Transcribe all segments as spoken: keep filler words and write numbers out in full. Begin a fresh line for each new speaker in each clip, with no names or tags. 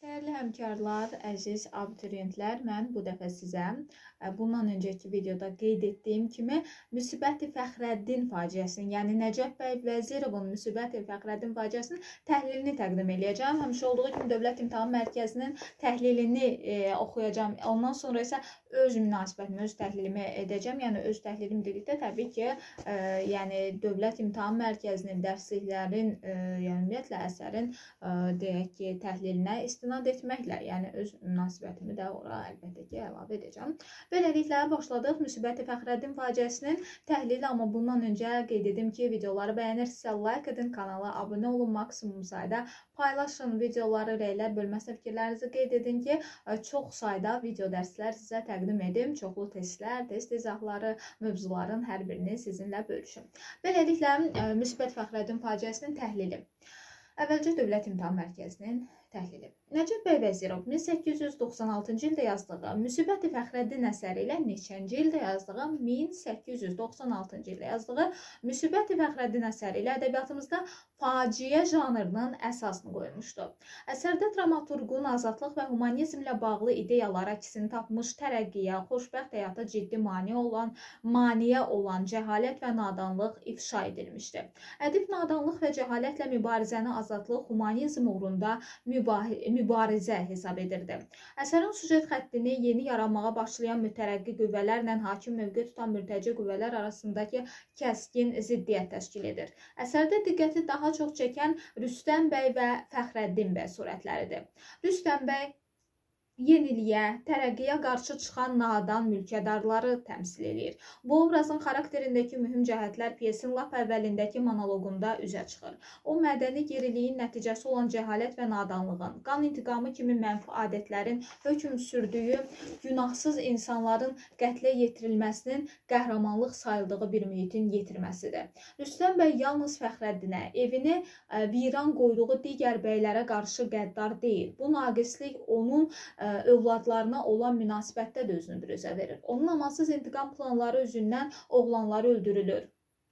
Dəyərli həmkarlar, əziz abituriyentlər, mən bu dəfə sizə bundan öncəki videoda qeyd etdiyim kimi Müsbəti Fəxrəddin faciəsinin, yəni Nəcəf bəy Vəzirovun Müsbəti Fəxrəddin faciəsinin təhlilini təqdim edəcəm. Həmişə olduğu kimi Dövlət İmtahan Mərkəzinin təhlilini e, oxuyacağım. Ondan sonra isə öz münasibətimi, öz təhlilimi edəcəm. Yəni öz təhlilim dedikdə təbii ki, e, yəni Dövlət İmtahan Mərkəzinin dərsliklərin, e, yəni ümumiyyətlə əsərin e, deyək ki, təhlilinə istinad etməklə, yəni öz münasibətimi də ora əlbəttə ki, əlavə edəcəm. Beləliklə başladıq Müsbəti Fəxrəddin faciəsinin təhlili, amma bundan öncə qeyd edim ki, videoları bəyənirsə like edin, kanala abunə olun, maksimum sayda paylaşın, videoları rəylər bölməsinə fikirlərinizi qeyd edin ki, çox sayda video dərslər sizə təqdim edim, çoxlu testlər, test izahları, mövzuların hər birini sizinlə bölüşüm. Beləliklə Müsbəti Fəxrəddin faciəsinin təhlili. Əvvəlcə Dövlət İmtahan Mərkəzinin təhlili. Nəcəf bəy Vəzirov min səkkiz yüz doxsan altıncı ildə yazdığı Müsbəti Fəxrəddin əsəri ilə neçənci ildə yazdığı min səkkiz yüz doxsan altıncı ildə yazdığı Müsbəti Fəxrəddin əsəri ilə ədəbiyyatımızda faciə janrının əsasını qoymuşdu. Əsərdə dramaturqun azadlıq və humanizmlə bağlı ideyalar əksini tapmış, tərəqqiyə, xoşbəxt həyata ciddi mane olan, maniyə olan cəhalət və nadanlıq ifşa edilmişdi. Ədib nadanlıq və cəhalətlə mübarizəni azadlıq, humanizm uğrunda mübarizə hesab edirdi. Əsərin süjet xəttini yeni yaranmağa başlayan mütərəqqi qüvvələrlə hakim mövqe tutan mürtəci qüvvələr arasındakı kəskin ziddiyyət təşkil edir. Əsərdə diqqəti daha çox çəkən Rüstəm bəy və Fəxrəddin bəy surətləridir. Rüstəm bəy yeniliyə, tərəqqiyə qarşı çıxan nadan mülkədarları təmsil edir. Bu obrazın xarakterindəki mühüm cəhətlər pyesin lap əvvəlindəki monoloqunda üzə çıxır. O, mədəni geriliyin nəticəsi olan cəhalət və nadanlığın, qan intiqamı kimi mənfi adətlərin hökm sürdüyü, günahsız insanların qətlə yetirilməsinin qəhrəmanlıq sayıldığı bir mühitin yetirməsidir. Rüstəm bəy yalnız Fəxrəddinə, evini viran qoyduğu digər bəylərə qarşı qəddar deyil. Bu naqislik onun övladlarına olan münasibətdə də özünü büruzə verir. Onun amansız intiqam planları üzündən oğlanları öldürülür.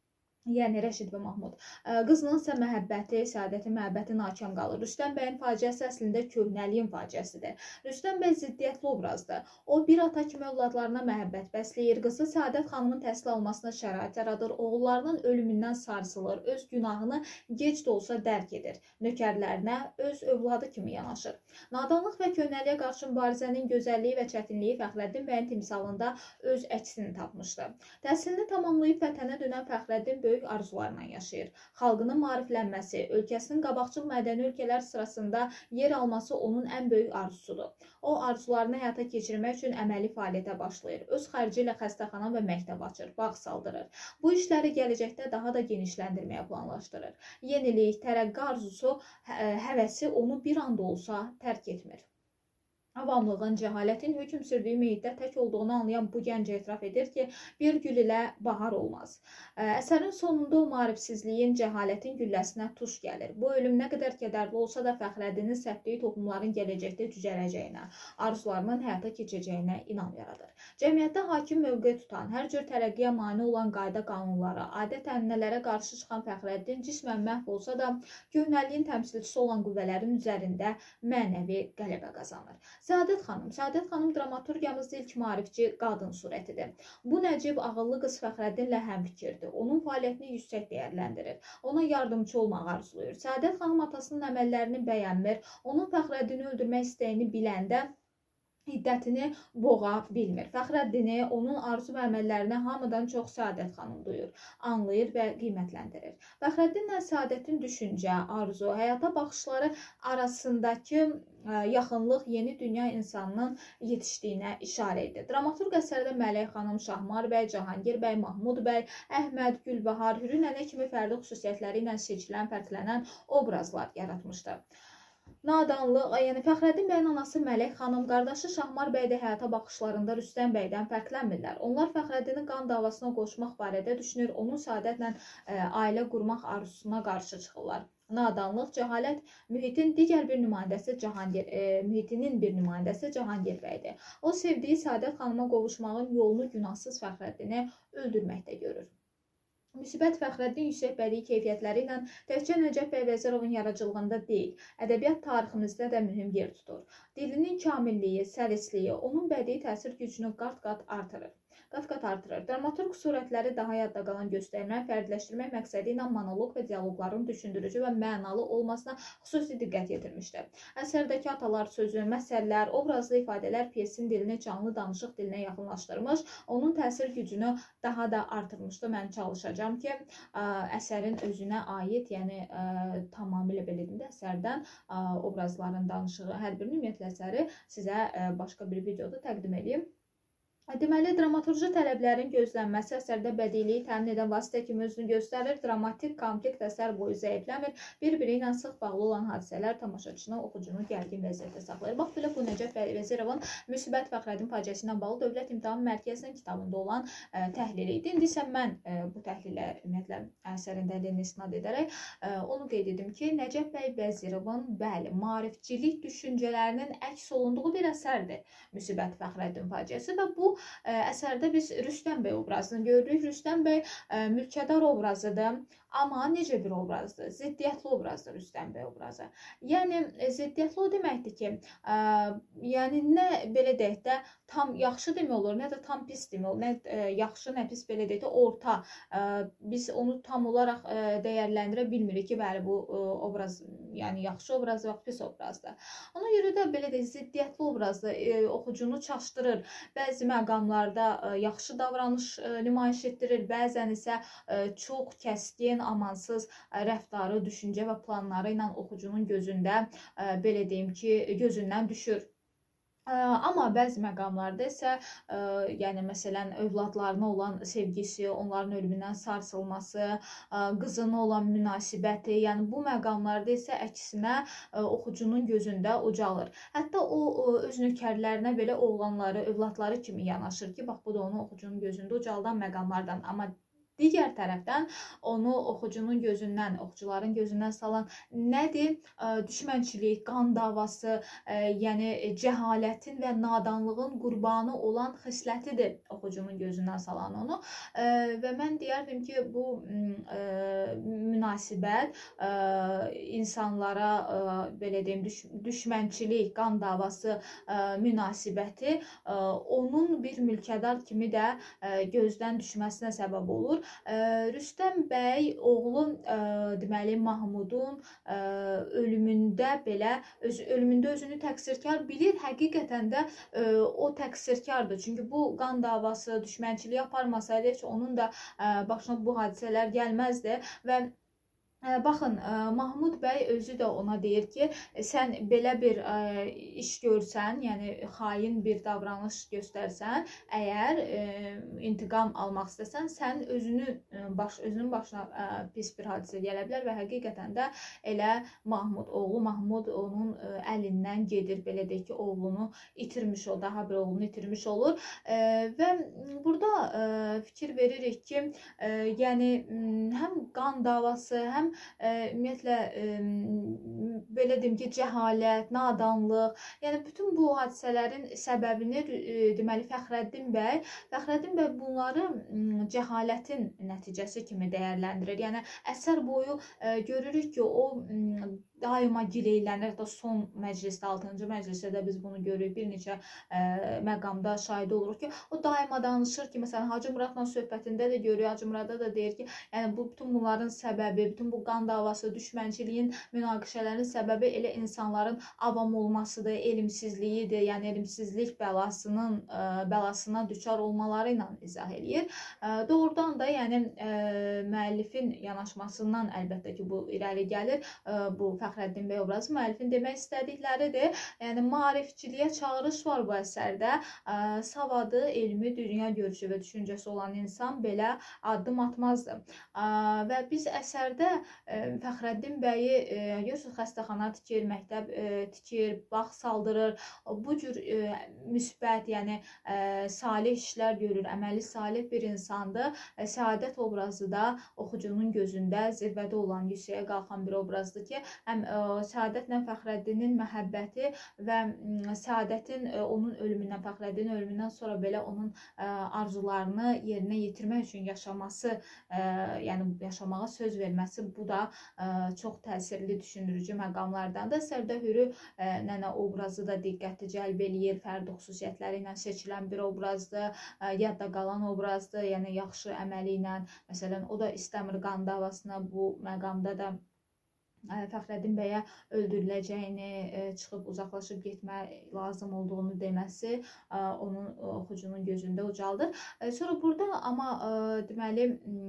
Yəni Rəşid və Mahmud. Qızının isə məhəbbəti, səadəti, məhəbbəti nakam qalır. Rüstəm bəyin faciəsi əslində köhnəliyin faciəsidir. Rüstəm bəy ziddiyyətli obrazdır. O, bir ata kimi övladlarına məhəbbət bəsləyir, qızı Səadət xanımın təhsil almasına şərait yaradır, oğullarının ölümündən sarsılır, öz günahını gec də olsa dərk edir, nökərlərinə öz övladı kimi yanaşır. Nadanlıq və köhnəliyə qarşı mübarizənin gözəlliyi və çətinliyi Fəxrəddin bəyin timsalında öz əksini tapmışdı. Təhsilini tamamlayıb vətənə dönən Fəxrəddin böyük arzularla yaşayır. Xalqının maariflənməsi, ölkəsinin qabaqcıl mədəni ölkələr sırasında yer alması onun ən böyük arzusudur. O, arzularını həyata keçirmək üçün əməli fəaliyyətə başlayır. Öz xərci ilə xəstəxana və məktəb açır, bağ saldırır. Bu işləri gələcəkdə daha da genişləndirməyə planlaşdırır. Yenilik, tərəqqi arzusu, həvəsi onu bir anda olsa tərk etmir. Avamlığın, cəhalətin hökm sürdüyü mühitdə tək olduğunu anlayan bu gənc etiraf edir ki, bir gül ilə bahar olmaz. Əsərin sonunda o maarifsizliyin, cəhalətin gülləsinə tuş gəlir. Bu ölüm nə qədər kədərli olsa da Fəxrəddinin səpdiyi toxumların gələcəkdə cücərəcəyinə, arzularının həyata keçəcəyinə inam yaradır. Cəmiyyətdə hakim mövqe tutan, hər cür tərəqqiyə mane olan qayda qanunlara, adət-ənənələrə qarşı çıxan Fəxrəddin cismən məhv olsa da, köhnəliyin təmsilçisi olan qüvvələrin üzərində mənəvi qələbə qazanır. Səadət xanım. Səadət xanım dramaturgiyamızda ilk maarifçi qadın surətidir. Bu nəcib ağıllı qız Fəxrəddinlə həmfikirdir. Onun fəaliyyətini yüksək dəyərləndirir. Ona yardımcı olmağı arzulayır. Səadət xanım atasının əməllərini bəyənmir. Onun Fəxrəddini öldürmək istəyini biləndə hiddətini boğa bilmir. Fəxrəddini, onun arzu və əməllərini hamıdan çox Səadət xanım duyur, anlayır və qiymətləndirir. Fəxrəddinlə Səadətin düşüncə, arzu, həyata baxışları arasındakı yaxınlıq yeni dünya insanının yetişdiyinə işarə edir. Dramaturq əsərdə Mələk xanım, Şahmar bəy, Cahangir bəy, Mahmud bəy, Əhməd, Gülbahar, Hürü nənə kimi fərdi xüsusiyyətləri ilə seçilən, fərqlənən obrazlar yaratmışdır. Nadanlıq, yəni Fəxrəddin bəyin anası Mələk xanım, qardaşı Şahmar bəy də həyata baxışlarında Rüstəm bəydən fərqlənmirlər. Onlar Fəxrəddinin qan davasına qoşmaq barədə düşünür, onun Səadətlə ailə qurmaq arzusuna qarşı çıxırlar. Nadanlıq, cəhalət mühitin digər bir nümayəndəsi Cahangir, e, mühitinin bir nümayəndəsi Cahangir bəydir. O, sevdiyi Səadət xanıma qovuşmağın yolunu günahsız Fəxrəddini öldürməkdə görür. Müsbət Fəxrəddin yüksək bədii keyfiyyətləri ilə təkcə Nəcəf bəy Vəzirovun yaradıcılığında deyil, ədəbiyyat tariximizdə də mühüm yer tutur. Dilinin kamilliyi, səlisliyi onun bədii təsir gücünü qat-qat artırır. Qat-qat artırır. Dramaturq surətləri daha yadda qalan göstərmək, fərdləşdirmək məqsədi ilə monoloq və dialoqların düşündürücü və mənalı olmasına xüsusi diqqət yetirmişdir. Əsərdəki atalar sözü, məsəllər, obrazlı ifadələr pyesin dilini canlı danışıq dilinə yaxınlaşdırmış, onun təsir gücünü daha da artırmışdır. Mən çalışacağam ki, əsərin özünə aid, yəni tamamilə belə deyim də, əsərdən obrazların danışığı, hər bir ümumiyyətlə əsəri sizə başqa bir videoda təqdim edeyim. Deməli, dramaturji tələblərin gözlənməsi əsərdə bədiliyi təmin edən vasitə kimi özünü göstərir. Dramatik konflikt əsər boyu zəifləmir. Bir-biri ilə sıx bağlı olan hadisələr tamaşaçını, oxucunu gərgin vəziyyətdə saxlayır. Bax, belə bu Nəcəf bəy Vəzirovun Müsbət Fəxrəddin faciəsi ilə bağlı Dövlət İmtahan Mərkəzinin kitabında olan ə, təhlili idi. İndi isə mən ə, bu təhlilə ümumiyyətlə əsərin dəlilini istinad edərək ə, onu qeyd edim ki, Nəcəf bəy Vəzirovun bəli, maarifçilik düşüncələrinin əks olunduğu bir əsərdir Müsbət Fəxrəddin faciəsi və bu əsərdə biz Rüstəm bəy obrazını görürük. Rüstəm bəy mülkədar obrazıdır. Amma necə bir obrazdır? Ziddiyyətli obrazdır Rüstəm bəy obrazı. Yəni, ziddiyyətli o deməkdir ki, ə, yəni nə belə deyək də tam yaxşı demək olur, nə də tam pis demək olur. Nə ə, yaxşı, nə pis belə deyək də orta. Ə, biz onu tam olaraq ə, dəyərləndirə bilmirik ki, bəli, bu ə, obraz, yəni yaxşı obraz və pis obrazdır. Ona görə də belə deyək, ziddiyyətli obrazdır. Ə, oxucunu çaşdırır. Bəzi məqamlarda ə, yaxşı davranış ə, nümayiş etdirir, bəzən isə ə, çox kəskin, amansız rəftarı, düşüncə və planları ilə oxucunun gözündə belə deyim ki, gözündən düşür. Amma bəzi məqamlarda isə, yəni məsələn, övladlarına olan sevgisi, onların ölümündən sarsılması, qızına olan münasibəti, yəni bu məqamlarda isə əksinə oxucunun gözündə ucalır. Hətta o öz nökərlərinə belə oğlanları, övladları kimi yanaşır ki, bax bu da onu oxucunun gözündə ucaldan məqamlardan. Amma digər tərəfdən onu oxucunun gözündən, oxucuların gözündən salan nədir? Düşmənçilik, qan davası, yəni cəhalətin və nadanlığın qurbanı olan xislətidir oxucunun gözündən salan onu. Və mən deyərdim ki, bu münasibət insanlara, belə deyim, düşmənçilik, qan davası münasibəti onun bir mülkədar kimi də gözdən düşməsinə səbəb olur. Rüstəm bəy oğlu deməli Mahmudun ölümündə belə öz ölümündə özünü təqsirkar bilir. Həqiqətən də o təqsirkardır. Çünki bu qan davası, düşmənçiliyi aparmasaydı heç onun da başına bu hadisələr gəlməzdi və baxın, Mahmud bəy özü də ona deyir ki, sən belə bir iş görsən, yəni xain bir davranış göstərsən, əgər intiqam almaq istəsən, sən özünü, baş, özünün başına pis bir hadisə gələ bilər və həqiqətən də elə Mahmud, oğlu Mahmud onun əlindən gedir, belə deyək ki, oğlunu itirmiş olur, daha bir oğlunu itirmiş olur və burada fikir veririk ki, yəni həm qan davası, həm ümumiyyətlə belə deyim ki, cəhalət, nadanlıq, yəni bütün bu hadisələrin səbəbini deməli Fəxrəddin bəy, Fəxrəddin bəy bunları cəhalətin nəticəsi kimi dəyərləndirir. Yəni əsər boyu görürük ki, o daima gileylənir. Hətta son məclisdə, altıncı məclisdə də biz bunu görürük. Bir neçə məqamda şahid oluruq ki, o daima danışır ki, məsələn, Hacı Muradla söhbətində də görürük, Hacı Murada da deyir ki, yəni bu bütün bunların səbəbi, bütün bu qan davası, düşmənçiliyin, münaqişələrin səbəbi elə insanların avam olmasıdır, elmsizliyidir, yəni elmsizlik bəlasının bəlasına düçar olmaları ilə izah eləyir. Doğrudan da yəni müəllifin yanaşmasından əlbəttə ki, bu irəli gəlir. Bu Fəxrəddin bəy obrazı müəllifin demək istədikləridir. Yəni maarifçiliyə çağırış var bu əsərdə. Savadı, elmi, dünya görüşü və düşüncəsi olan insan belə addım atmazdı. Və biz əsərdə Fəxrəddin bəyi görürsünüz, xəstəxana tikir, məktəb tikir, bağ saldırır. Bu cür müsbət, yəni salih işlər görür, əməli salih bir insandır. Səadət obrazı da oxucunun gözündə zirvədə olan, yüksəyə qalxan bir obrazdır ki, həm həm ə, Səadətlə Fəxrəddinin məhəbbəti və ə, Səadətin ə, onun ölümündən, Fəxrəddinin ölümündən sonra belə onun ə, arzularını yerinə yetirmək üçün yaşaması, ə, yəni yaşamağa söz verməsi, bu da ə, çox təsirli, düşündürücü məqamlardandır. Sərdə Hürü ə, nənə obrazı da diqqəti cəlb eləyir. Fərdi xüsusiyyətləri ilə seçilən bir obrazdır, ə, yadda qalan obrazdır. Yəni yaxşı əməli ilə, məsələn, o da istəmir qan davasına, bu məqamda da Fəxrəddin bəyə öldürüləcəyini, çıxıb uzaqlaşıb getmək lazım olduğunu deməsi onun oxucunun gözündə ucaldır. Sonra burada amma deməli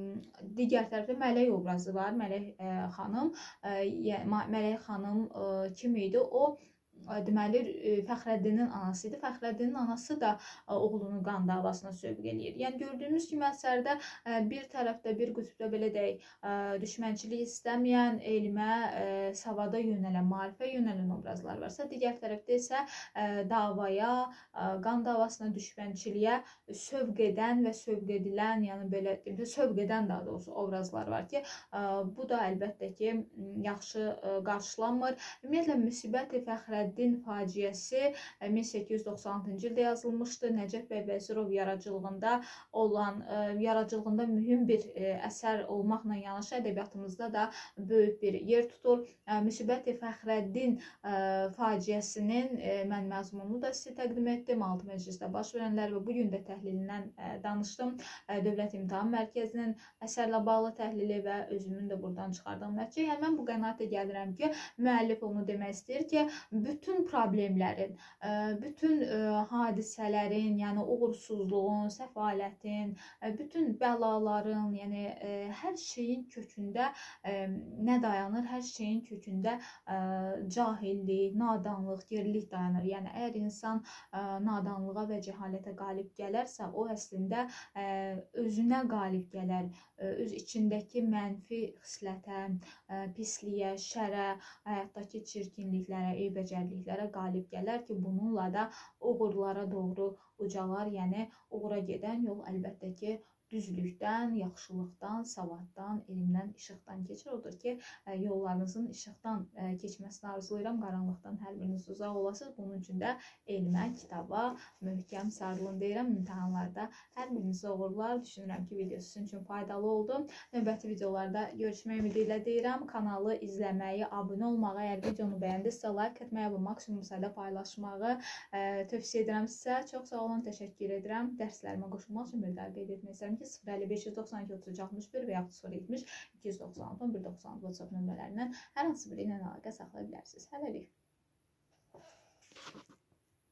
digər tərəfdə Mələk obrazı var. Mələk xanım, Mələk xanım kim idi? O deməli Fəxrəddinin anası idi. Fəxrəddinin anası da oğlunu qan davasına sövq eləyir. Yəni gördüyümüz kimi əsərdə bir tərəfdə, bir qütbdə belə deyək, düşmənçilik istəməyən, elmə, savada yönələn, maarifə yönələn obrazlar varsa, digər tərəfdə isə davaya, qan davasına, düşmənçiliyə sövq edən və sövq edilən, yəni belə sövq edən daha doğrusu obrazlar var ki, bu da əlbəttə ki, yaxşı qarşılanmır. Ümumiyyətlə Müsbəti Fəxrəddin faciəsi min səkkiz yüz doxsan altıncı ildə yazılmışdı. Nəcəf bəy Vəzirov yaradıcılığında olan, yaradıcılığında mühüm bir əsər olmaqla yanaşı ədəbiyyatımızda da böyük bir yer tutur. Müsbəti Fəxrəddin faciəsinin mən məzmununu da sizə təqdim etdim. altı məclisdə baş verənlər və bugün də təhlilindən danışdım. Dövlət İmtahan Mərkəzinin əsərlə bağlı təhlili və özümün də buradan çıxardığım nəticə. Yəni mən bu qənaətə gəlirəm ki, müəllif onu demək istəyir ki, bütün problemlərin, bütün hadisələrin, yəni uğursuzluğun, səfalətin, bütün bəlaların, yəni hər şeyin kökündə nə dayanır? Hər şeyin kökündə cahillik, nadanlıq, gerilik dayanır. Yəni əgər insan nadanlığa və cəhalətə qalib gələrsə, o əslində özünə qalib gələr, öz içindəki mənfi xislətə, pisliyə, şərə, həyatdakı çirkinliklərə, eybəcərliklərə qalib gələr ki, bununla da uğurlara doğru ucalar. Yəni uğura gedən yol əlbəttə ki, düzlükdən, yaxşılıqdan, savaddan, elmdən, işıqdan keçir. Odur ki, yollarınızın işıqdan keçməsini arzulayıram. Qaranlıqdan hər biriniz uzaq olasınız. Bunun üçün də elmə, kitaba möhkəm sarılın deyirəm. İmtahanlarda hər birinizə uğurlar. Düşünürəm ki, video sizin üçün faydalı oldu. Növbəti videolarda görüşmək ümidi ilə deyirəm. Kanalı izləməyi, abunə olmağı, əgər videonu bəyəndirsə, like etməyi və maksimum sayda paylaşmağı tövsiyə edirəm sizə. Çox sağ olun, təşəkkür edirəm. Dərslərimə qoşulmaq üçün bir daha qeyd etmək istəyirəm ki, sıfır əlli beş yüz doxsan iki otuz üç altmış bir və yaxud sıfır yetmiş iki yüz doxsan altı on bir doxsan WhatsApp nömrələrindən hər hansı biri ilə əlaqə saxlaya bilərsiniz. Hələlik.